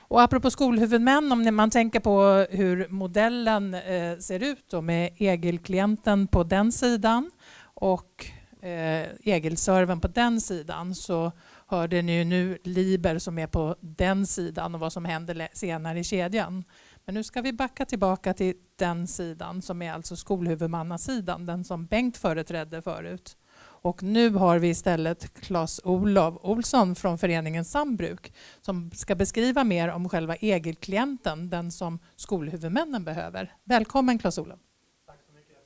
Och apropå skolhuvudmän, om man tänker på hur modellen ser ut då, med EGIL-klienten på den sidan och EGIL-servern på den sidan, så hörde ni ju nu Liber som är på den sidan och vad som händer senare i kedjan. Men nu ska vi backa tillbaka till den sidan som är alltså skolhuvudmannasidan, den som Bengt företrädde förut. Och nu har vi istället Claes-Olof Olsson från föreningen Sambruk som ska beskriva mer om själva EGIL-klienten, den som skolhuvudmännen behöver. Välkommen Claes-Olof. Tack så mycket.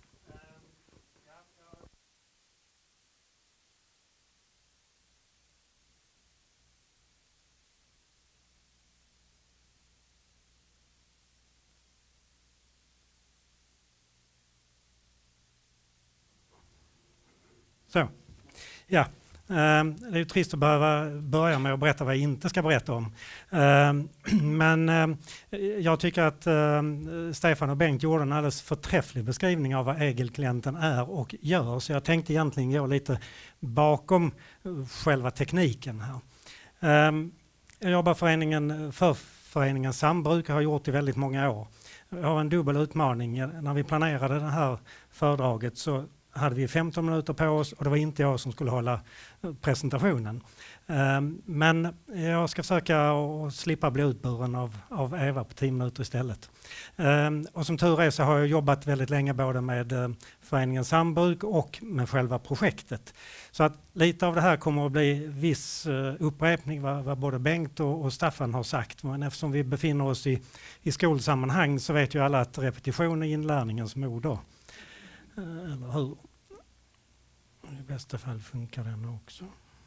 Så, ja. Det är ju trist att behöva börja med att berätta vad jag inte ska berätta om. Men jag tycker att Stefan och Bengt gjorde en alldeles förträfflig beskrivning av vad EGIL-klienten är och gör. Så jag tänkte egentligen gå lite bakom själva tekniken här. Jag jobbar för föreningen Sambruk och har gjort i väldigt många år. Jag har en dubbel utmaning. När vi planerade det här föredraget så hade vi 15 minuter på oss och det var inte jag som skulle hålla presentationen. Men jag ska försöka att slippa bli utburen av Eva på 10 minuter istället. Och som tur är så har jag jobbat väldigt länge både med föreningen Sambruk och med själva projektet. Så att lite av det här kommer att bli viss upprepning vad både Bengt och Staffan har sagt. Men eftersom vi befinner oss i skolsammanhang så vet ju alla att repetition är inlärningens moder. Eller hur? I bästa fall funkar den också.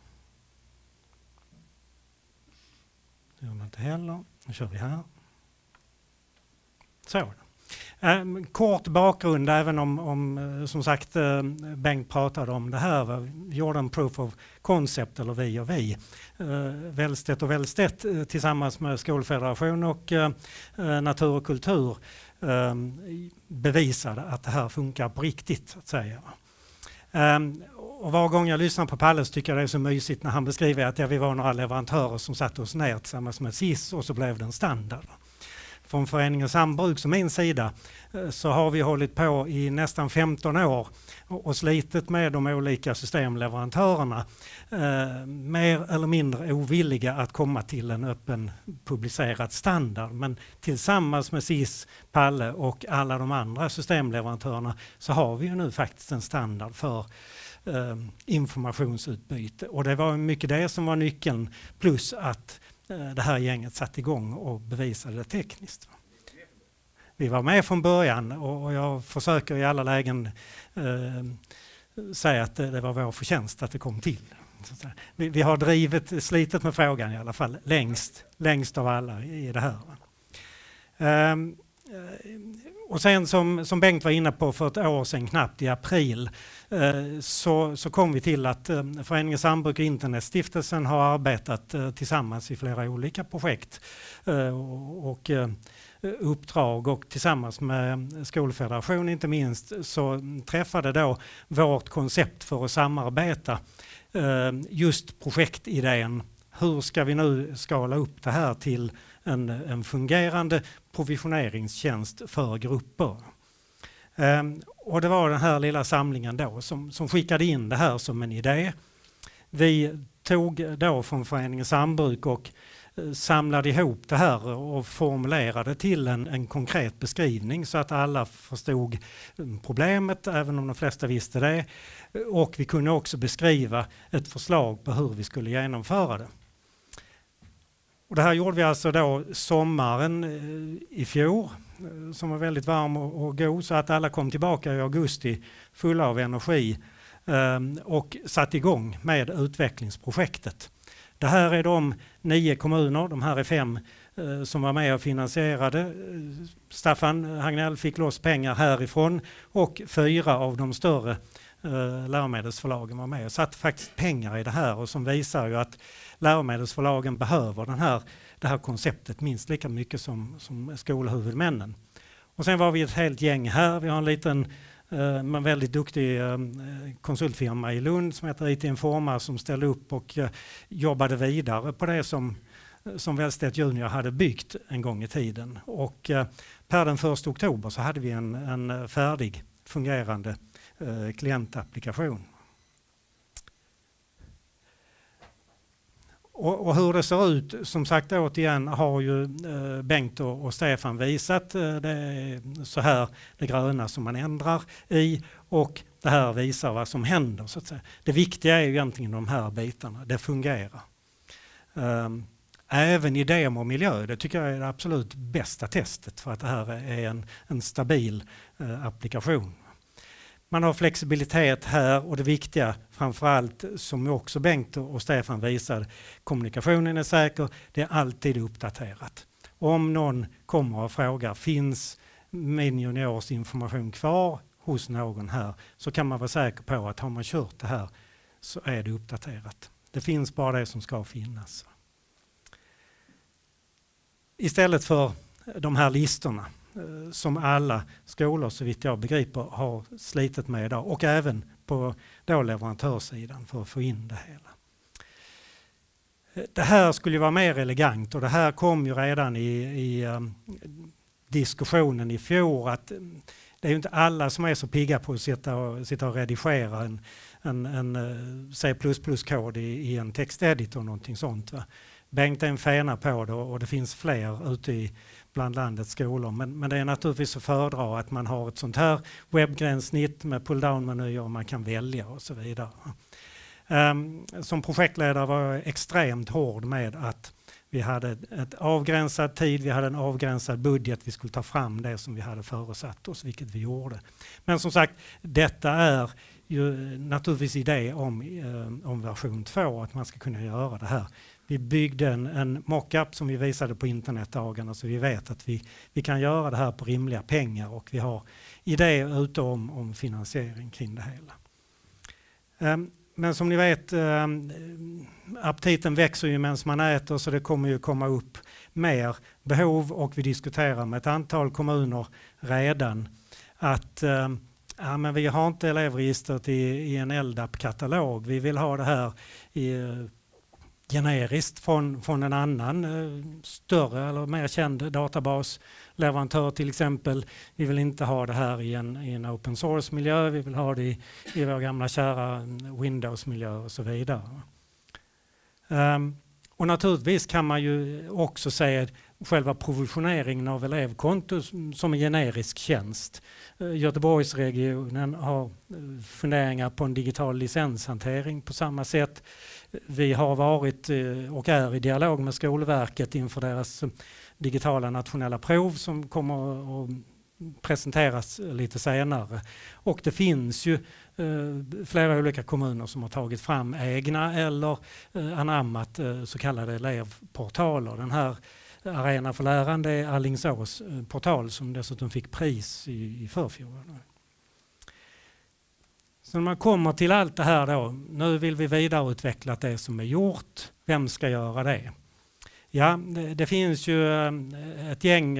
Det gör den inte heller. Nu kör vi här. Så. Kort bakgrund, även om som sagt Bengt pratade om det här. Vi gjorde en proof of concept, eller vi och vi. Wellstedt och Wellstedt tillsammans med Skolfederation och Natur och kultur bevisade att det här funkar på riktigt, så att säga. Och var gång jag lyssnar på Palle så tycker jag det är så mysigt när han beskriver att vi var några leverantörer som satte oss ner tillsammans med SIS och så blev det en standard. Från föreningen Sambruk som min sida så har vi hållit på i nästan 15 år och slitit med de olika systemleverantörerna. Mer eller mindre ovilliga att komma till en öppen publicerad standard. Men tillsammans med SIS, Palle och alla de andra systemleverantörerna så har vi ju nu faktiskt en standard för informationsutbyte. Och det var mycket det som var nyckeln, plus att det här gänget satt igång och bevisade det tekniskt. Vi var med från början och jag försöker i alla lägen säga att det var vår förtjänst att det kom till. Vi har slitit med frågan i alla fall längst av alla i det här. Och sen som Bengt var inne på för ett år sedan, knappt i april, så kom vi till att Föreningen Sambruk och Internetstiftelsen har arbetat tillsammans i flera olika projekt och uppdrag, och tillsammans med Skolfederation inte minst så träffade då vårt koncept för att samarbeta just projektidén. Hur ska vi nu skala upp det här till en fungerande provisioneringstjänst för grupper? Och det var den här lilla samlingen då som skickade in det här som en idé. Vi tog då från föreningen Sambruk och samlade ihop det här och formulerade till en konkret beskrivning så att alla förstod problemet, även om de flesta visste det. Och vi kunde också beskriva ett förslag på hur vi skulle genomföra det. Och det här gjorde vi alltså då sommaren i fjol, som var väldigt varm och god, så att alla kom tillbaka i augusti fulla av energi och satt igång med utvecklingsprojektet. Det här är de 9 kommuner, de här är 5 som var med och finansierade. Staffan Hagnell fick loss pengar härifrån och 4 av de större läromedelsförlagen var med och satt faktiskt pengar i det här, och som visar ju att läromedelsförlagen behöver det här konceptet minst lika mycket som skolhuvudmännen. Och sen var vi ett helt gäng här. Vi har en liten men väldigt duktig konsultfirma i Lund som heter IT Informa som ställde upp och jobbade vidare på det som som Wellstedt Junior hade byggt en gång i tiden. Och per den 1 oktober så hade vi en färdig fungerande klientapplikation. Och hur det ser ut, som sagt återigen, har ju Bengt och Stefan visat. Det är så här det gröna som man ändrar i, och det här visar vad som händer, så att säga. Det viktiga är ju egentligen de här bitarna, det fungerar. Även i demomiljö, det tycker jag är det absolut bästa testet för att det här är en stabil applikation. Man har flexibilitet här, och det viktiga framförallt, som också Bengt och Stefan visade, kommunikationen är säker, det är alltid uppdaterat. Om någon kommer och frågar, finns min juniors information kvar hos någon här, så kan man vara säker på att har man kört det här så är det uppdaterat. Det finns bara det som ska finnas. Istället för de här listorna som alla skolor, så vitt jag begriper, har slitit med idag, och även på leverantörssidan för att få in det hela. Det här skulle vara mer elegant, och det här kom ju redan i diskussionen i fjol, att det är ju inte alla som är så pigga på att sitta och redigera en C++-kod i en texteditor och någonting sånt. Va? Bengt är en fena på det, och det finns fler ute bland landets skolor. Men det är naturligtvis att föredra att man har ett sånt här webbgränssnitt med pull-down-menyer och man kan välja och så vidare. Som projektledare var jag extremt hård med att vi hade ett avgränsad tid, vi hade en avgränsad budget, vi skulle ta fram det som vi hade föresatt oss, vilket vi gjorde. Men som sagt, detta är ju naturligtvis idé om version 2, att man ska kunna göra det här. Vi byggde en mockup som vi visade på internetdagarna, så vi vet att vi kan göra det här på rimliga pengar, och vi har idéer ute om finansiering kring det hela. Men som ni vet, aptiten växer ju medan man äter, så det kommer ju komma upp mer behov, och vi diskuterar med ett antal kommuner redan att men vi har inte elevregistret i en LDAP-katalog. Vi vill ha det här generiskt från en annan större eller mer känd databasleverantör till exempel. Vi vill inte ha det här i en open source-miljö, vi vill ha det i vår gamla kära Windows-miljö och så vidare. Och naturligtvis kan man ju också se själva provisioneringen av elevkonto som en generisk tjänst. Göteborgsregionen har funderingar på en digital licenshantering på samma sätt. Vi har varit och är i dialog med Skolverket inför deras digitala nationella prov som kommer att presenteras lite senare. Och det finns ju flera olika kommuner som har tagit fram egna eller anammat så kallade elevportaler. Den här Arena för lärande är Alingsås portal som dessutom fick pris i förfjol. Så när man kommer till allt det här då, nu vill vi vidareutveckla det som är gjort. Vem ska göra det? Ja, det finns ju ett gäng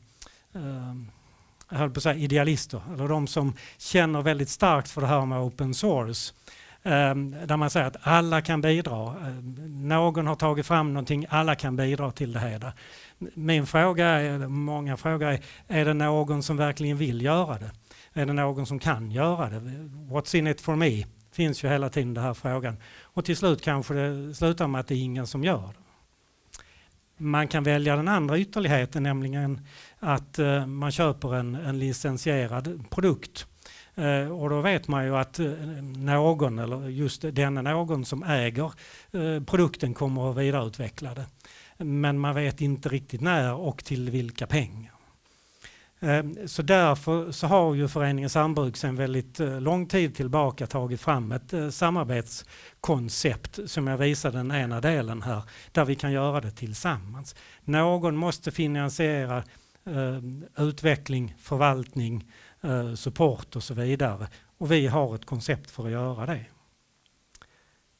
jag höll på att säga idealister, eller de som känner väldigt starkt för det här med open source. Där man säger att alla kan bidra. Någon har tagit fram någonting, alla kan bidra till det här. Min fråga är, många frågar är det någon som verkligen vill göra det? Är det någon som kan göra det? What's in it for me? Finns ju hela tiden den här frågan. Och till slut kanske det slutar med att det är ingen som gör det. Man kan välja den andra ytterligheten, nämligen att man köper en licensierad produkt. Och då vet man ju att någon, eller just någon som äger produkten kommer att vidareutveckla det. Men man vet inte riktigt när och till vilka pengar. Så därför så har ju Föreningen Sambruk sedan väldigt lång tid tillbaka tagit fram ett samarbetskoncept som jag visade den ena delen här, där vi kan göra det tillsammans. Någon måste finansiera utveckling, förvaltning, support och så vidare. Och vi har ett koncept för att göra det.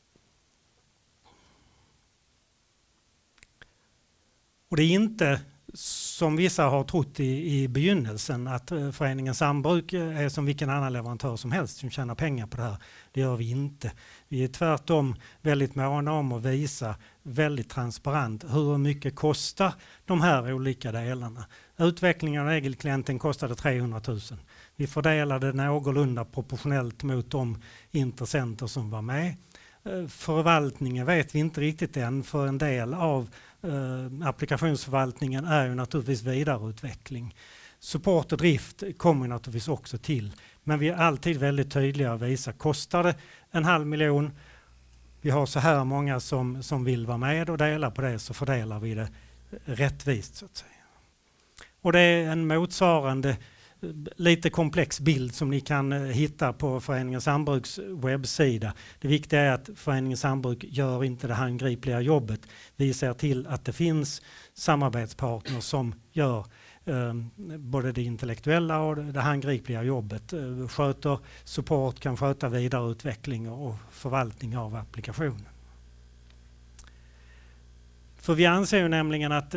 Och det är inte som vissa har trott i begynnelsen, att föreningen Sambruk är som vilken annan leverantör som helst som tjänar pengar på det här. Det gör vi inte. Vi är tvärtom väldigt måna om att visa väldigt transparent hur mycket kostar de här olika delarna. Utvecklingen av ägelklienten kostade 300 000. Vi fördelade någorlunda proportionellt mot de intressenter som var med. Förvaltningen vet vi inte riktigt än, för en del av applikationsförvaltningen är ju naturligtvis vidareutveckling. Support och drift kommer naturligtvis också till, men vi är alltid väldigt tydliga och visar, kostar det 500 000, vi har så här många som vill vara med och dela på det, så fördelar vi det rättvist så att säga. Och det är en motsvarande lite komplex bild som ni kan hitta på Föreningen Sambruks webbsida. Det viktiga är att Föreningen Sambruk gör inte det handgripliga jobbet. Vi ser till att det finns samarbetspartner som gör både det intellektuella och det handgripliga jobbet. Sköter support, kan sköta vidareutveckling och förvaltning av applikationen. För vi anser ju nämligen att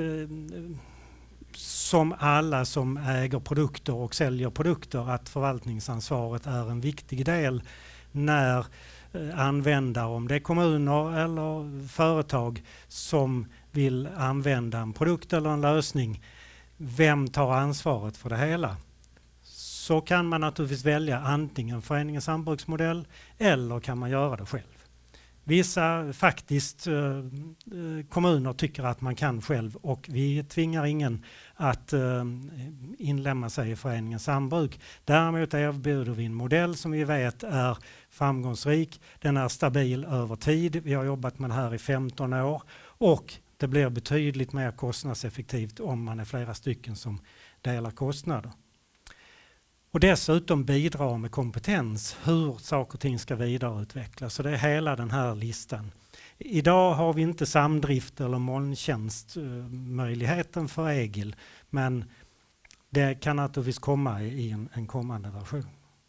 som alla som äger produkter och säljer produkter, att förvaltningsansvaret är en viktig del när användare, om det är kommuner eller företag som vill använda en produkt eller en lösning, vem tar ansvaret för det hela? Så kan man naturligtvis välja antingen Föreningen Sambruksmodell eller kan man göra det själv. Vissa faktiskt kommuner tycker att man kan själv, och vi tvingar ingen att inlämna sig i Föreningen Sambruk. Däremot erbjuder vi en modell som vi vet är framgångsrik. Den är stabil över tid. Vi har jobbat med det här i 15 år och det blir betydligt mer kostnadseffektivt om man är flera stycken som delar kostnader. Och dessutom bidra med kompetens hur saker och ting ska vidareutvecklas. Så det är hela den här listan. Idag har vi inte samdrift eller molntjänstmöjligheten för EGIL, men det kan naturligtvis komma i en kommande version.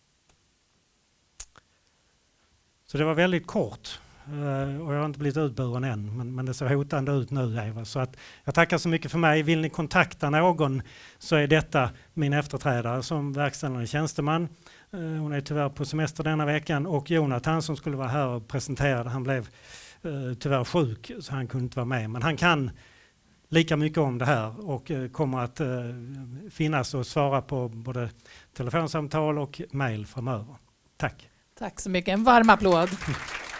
Så det var väldigt kort och jag har inte blivit utburen än, men det ser hotande ut nu, Eva. Så att jag tackar så mycket för mig. Vill ni kontakta någon så är detta min efterträdare som verkställande tjänsteman. Hon är tyvärr på semester denna veckan, och Jonathan som skulle vara här och presentera, han blev tyvärr sjuk så han kunde inte vara med. Men han kan lika mycket om det här och kommer att finnas och svara på både telefonsamtal och mejl framöver. Tack. Tack så mycket. En varm applåd.